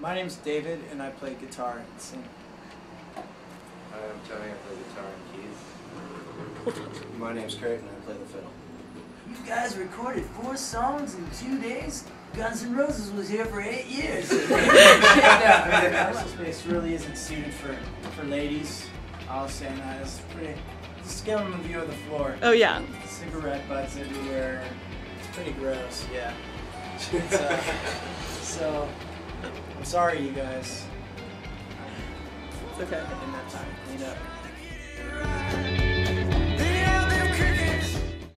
My name's David, and I play guitar and sing. Hi, I'm Tony. I play guitar and keys. My name's Craig, and I play the fiddle. You guys recorded 4 songs in 2 days? Guns N' Roses was here for 8 years. This space really isn't suited for ladies. I was saying that. It's pretty. Just give them a view of the floor. Oh yeah. Cigarette butts everywhere. It's pretty gross. Yeah. So I'm sorry, you guys. It's okay. I didn't have time to clean up.